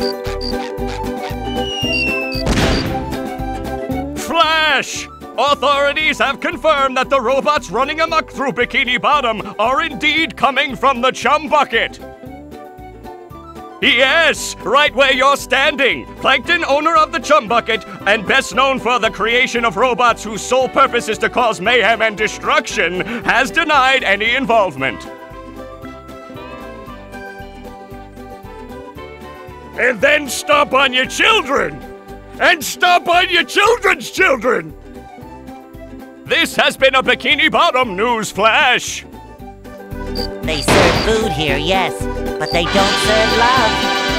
Flash! Authorities have confirmed that the robots running amok through Bikini Bottom are indeed coming from the Chum Bucket. Yes, right where you're standing. Plankton, owner of the Chum Bucket, and best known for the creation of robots whose sole purpose is to cause mayhem and destruction, has denied any involvement. And then stomp on your children! And stomp on your children's children! This has been a Bikini Bottom news flash. They serve food here, yes, but they don't serve love.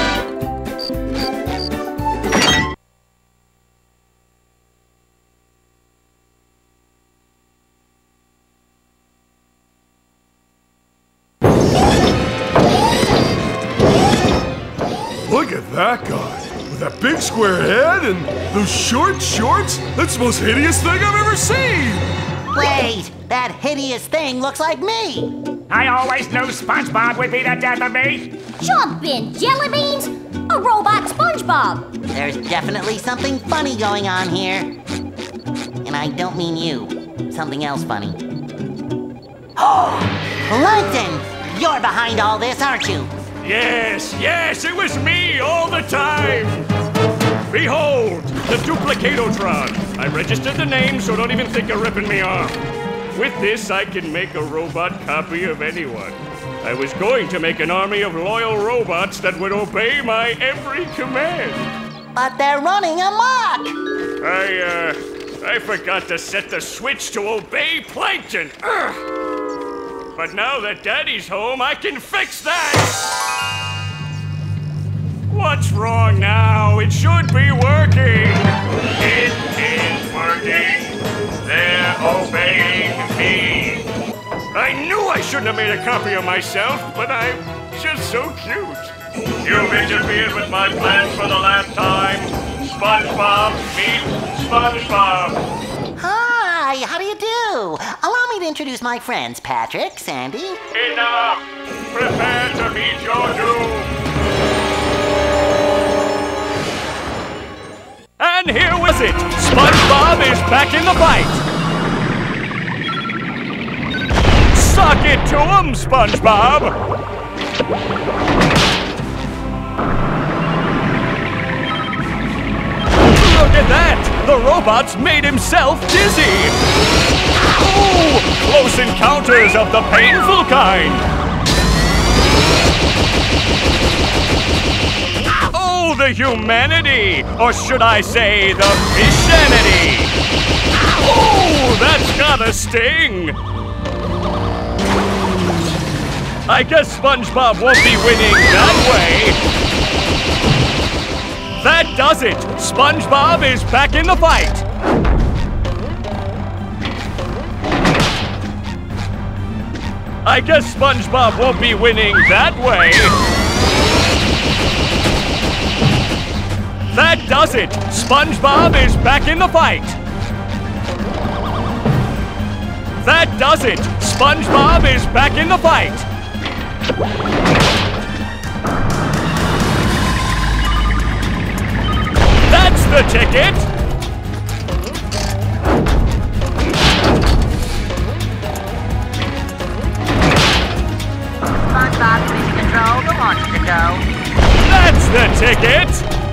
Look at that guy. With that big square head and those short shorts? That's the most hideous thing I've ever seen! Wait, that hideous thing looks like me! I always knew SpongeBob would be the death of me! Jump in, jelly beans! A robot SpongeBob! There's definitely something funny going on here. And I don't mean you. Something else funny. Oh! Plankton! You're behind all this, aren't you? Yes, it was me all the time! Behold, the Duplicatotron! I registered the name, so don't even think of ripping me off. With this, I can make a robot copy of anyone. I was going to make an army of loyal robots that would obey my every command. But they're running amok! I forgot to set the switch to obey Plankton. Ugh. But now that Daddy's home, I can fix that! What's wrong now? It should be working! It is working! They're obeying me! I knew I shouldn't have made a copy of myself, but I'm just so cute. You've interfered with my plans for the last time. SpongeBob, meet SpongeBob! Hi, how do you do? Allow me to introduce my friends, Patrick, Sandy. Enough! Prepare to meet your doom! And here was it! SpongeBob is back in the fight! Suck it to him, SpongeBob! Look at that! The robot's made himself dizzy! Oh! Close encounters of the painful kind! Oh, the humanity! Or should I say, the fishanity! Oh, that's gotta sting! I guess SpongeBob won't be winning that way! That does it! SpongeBob is back in the fight! I guess SpongeBob won't be winning that way! That does it! SpongeBob is back in the fight! That does it! SpongeBob is back in the fight! That's the ticket! SpongeBob, Mission Control, the launch to go. That's the ticket!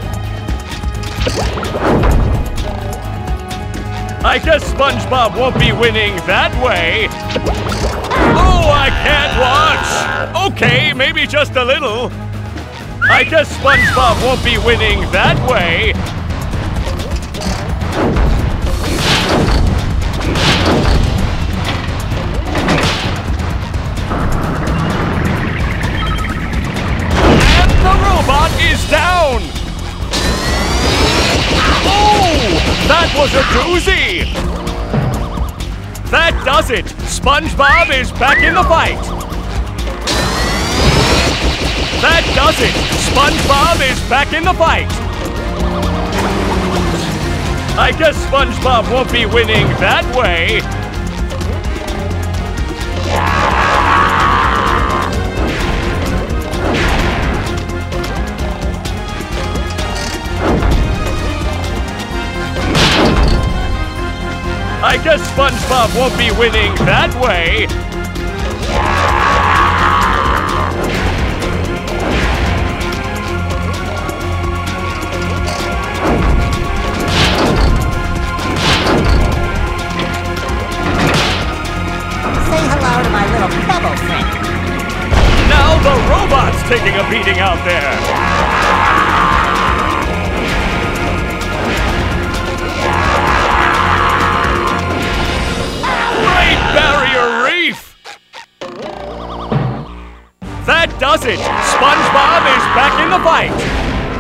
I guess SpongeBob won't be winning that way. Oh, I can't watch! Okay, maybe just a little. I guess SpongeBob won't be winning that way. And the robot is down! Oh! That was a doozy! That does it! SpongeBob is back in the fight! That does it! SpongeBob is back in the fight! I guess SpongeBob won't be winning that way. I guess SpongeBob won't be winning that way. Say hello to my little bubble friend. Now the robot's taking a beating out there. Great Barrier Reef! That does it! SpongeBob is back in the fight!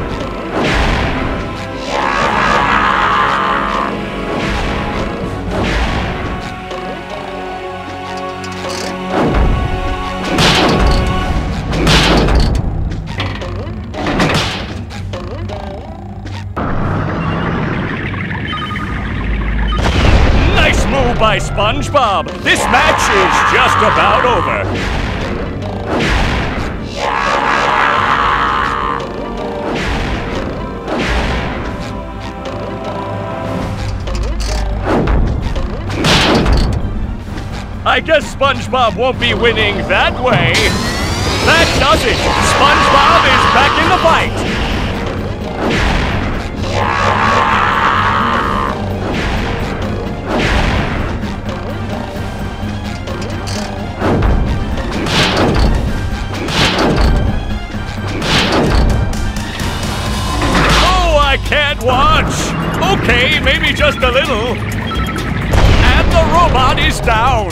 Nice move by SpongeBob! This match is just about over. I guess SpongeBob won't be winning that way. That does it! SpongeBob is back in the fight! Oh, I can't watch! Okay, maybe just a little. And the robot is down!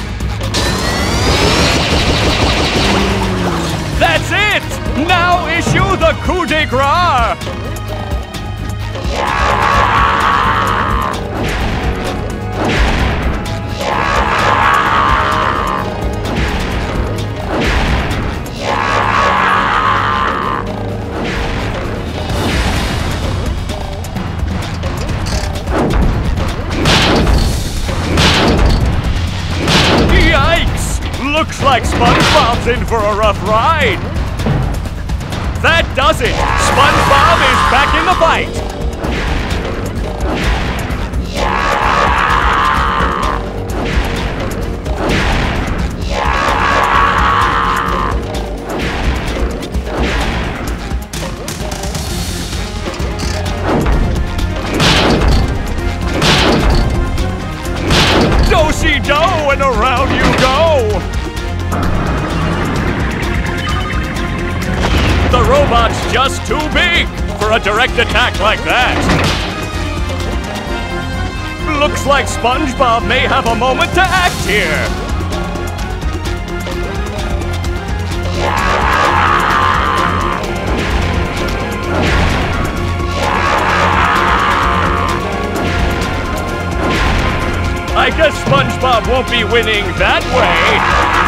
That's it! Now issue the coup de grace! Yikes! Looks like SpongeBob's in for a rough ride! That does it! SpongeBob is back in the fight! Do-si-do and around you go! The robot's just too big for a direct attack like that. Looks like SpongeBob may have a moment to act here. I guess SpongeBob won't be winning that way.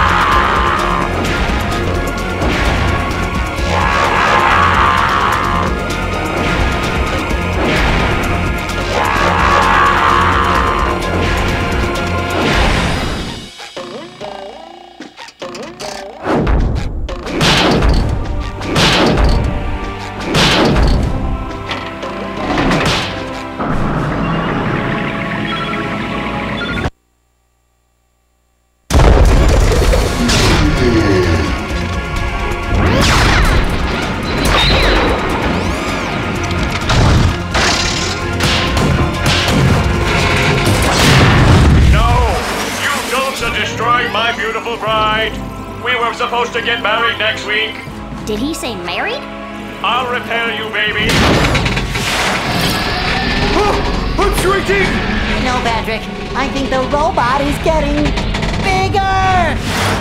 We were supposed to get married next week. Did he say married? I'll repair you, baby. Oh, I'm shrinking! No, Patrick. I think the robot is getting bigger!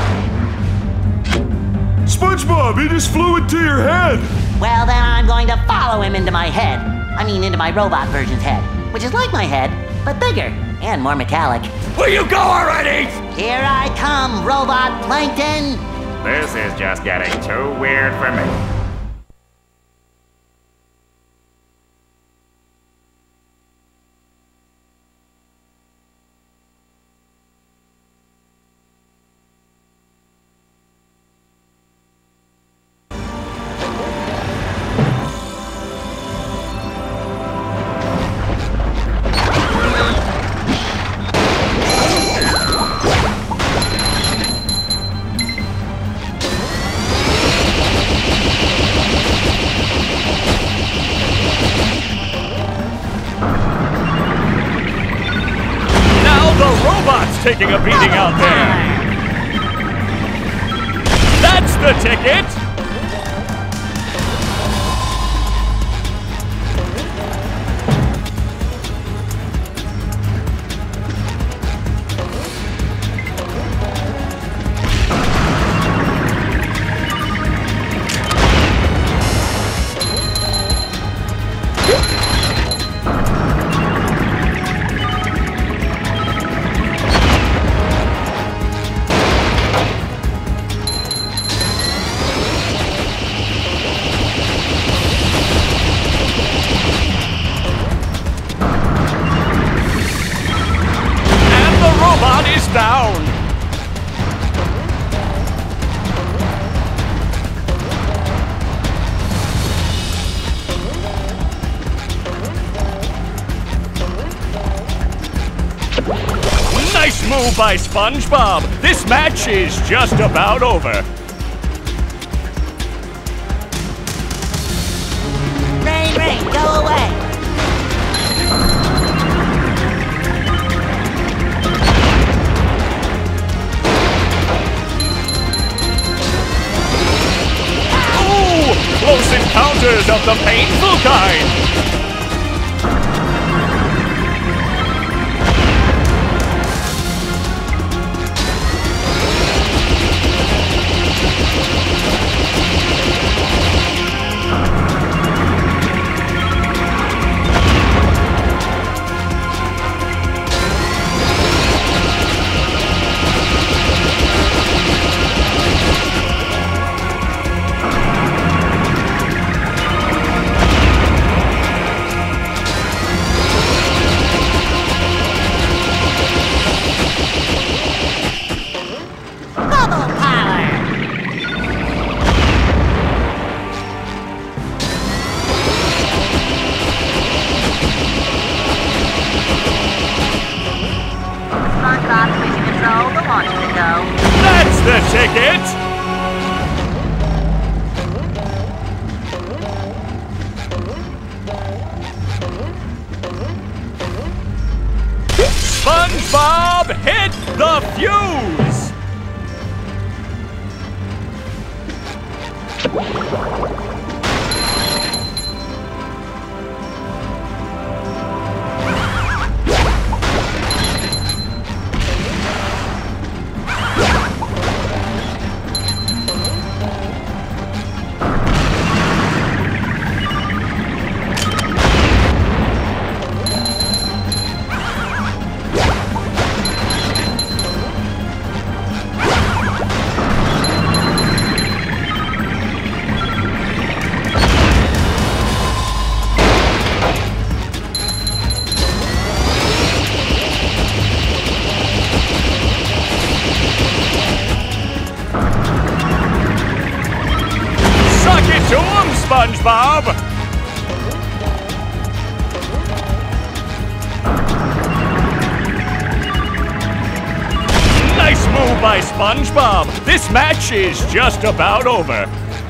SpongeBob, he just flew into your head! Well, then I'm going to follow him into my head. I mean, into my robot version's head, which is like my head, but bigger and more metallic. Will you go already? Here I come, Robot Plankton! This is just getting too weird for me. taking a beating out there. That's the ticket! Down. Nice move by SpongeBob. This match is just about over. Rain, rain, go away. Close encounters of the painful kind! That's the ticket! SpongeBob hit the fuse! To him, SpongeBob! Nice move by SpongeBob! This match is just about over.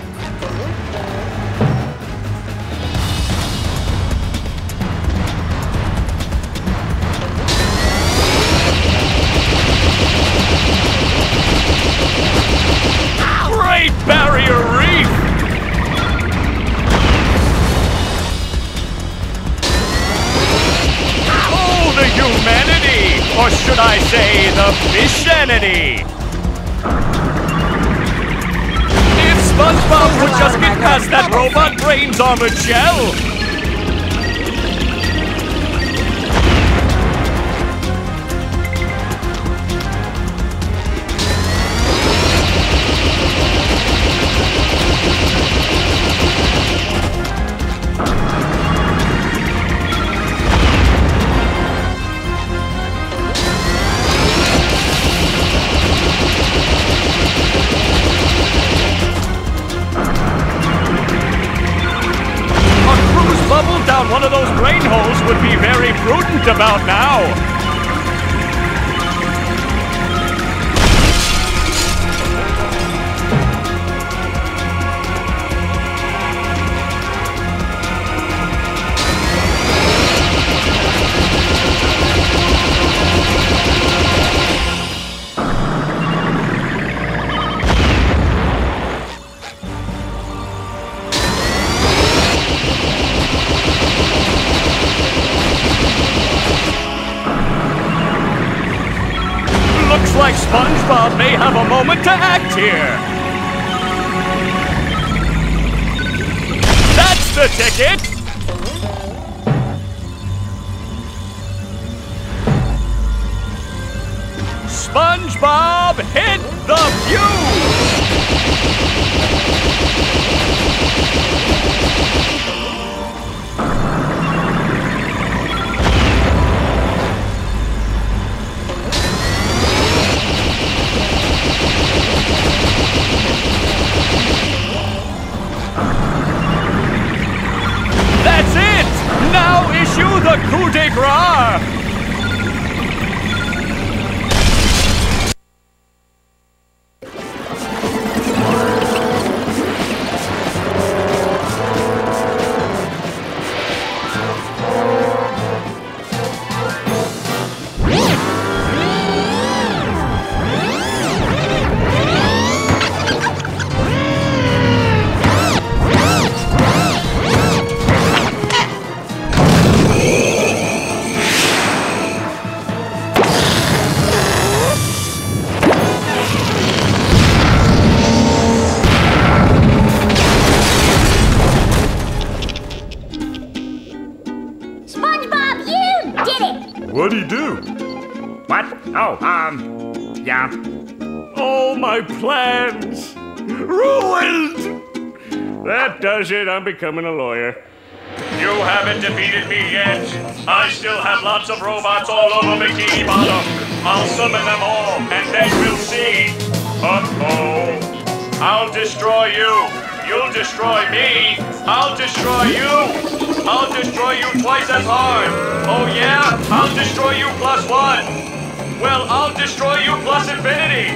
Great Barrier Reef! The humanity, or should I say the fishanity? If SpongeBob would just get past that robot brain's armored shell! Down one of those brain holes would be very prudent about now. like SpongeBob may have a moment to act here. That's the ticket! SpongeBob hit the fuse! That's it! Now issue the coup de grace! What'd he do? What? Oh, yeah. All my plans ruined! That does it. I'm becoming a lawyer. You haven't defeated me yet. I still have lots of robots all over Bikini Bottom. I'll summon them all, and then we'll see. Uh-oh. I'll destroy you. You'll destroy me. I'll destroy you. I'll destroy you twice as hard. Oh yeah? I'll destroy you plus one. Well, I'll destroy you plus infinity.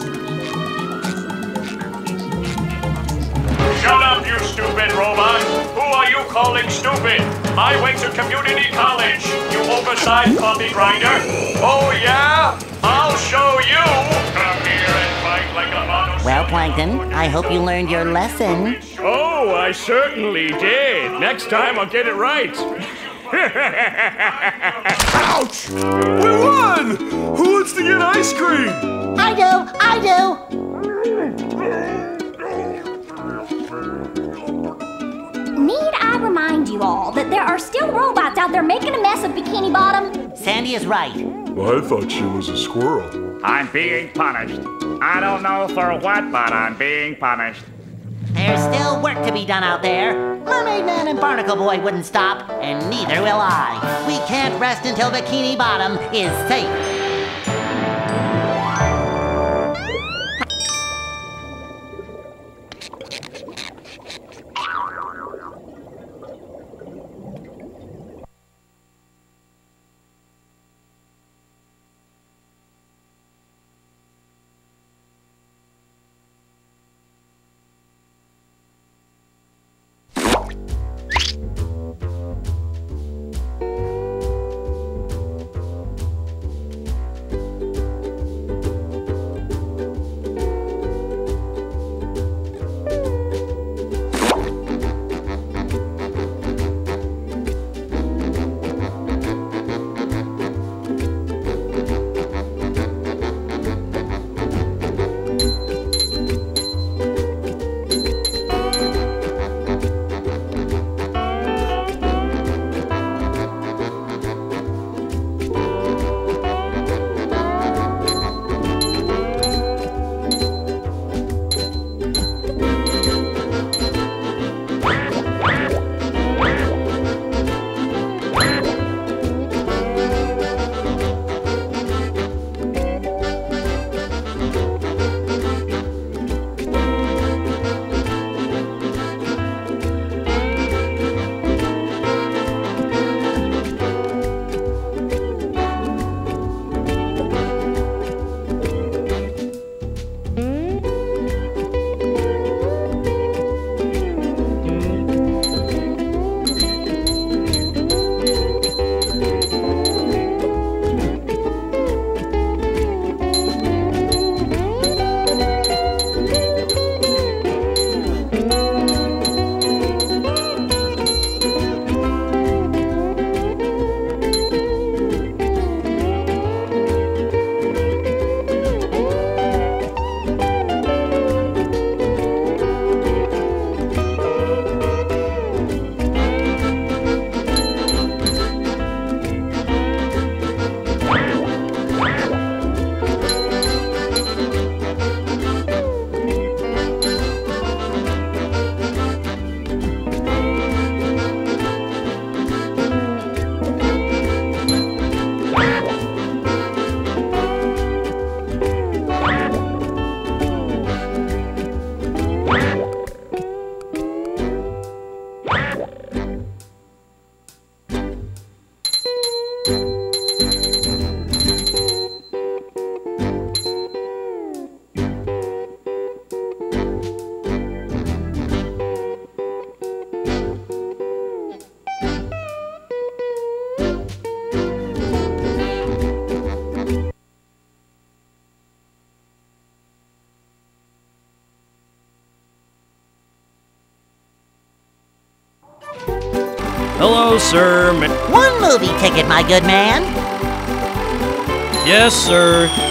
Shut up, you stupid robot. Who are you calling stupid? I went to community college, you oversized coffee grinder. Oh yeah? I'll show you. Come here and fight like a mono. Well, Plankton, I hope you learned your lesson. Oh, I certainly did. Next time I'll get it right. Ouch! We won! Who wants to get ice cream? I do! I do! Need I remind you all that there are still robots out there making a mess of Bikini Bottom? Sandy is right. Well, I thought she was a squirrel. I'm being punished. I don't know for what, but I'm being punished. There's still work to be done out there. Mermaid Man and Barnacle Boy wouldn't stop, and neither will I. We can't rest until Bikini Bottom is safe. Hello, sir. One movie ticket, my good man. Yes, sir.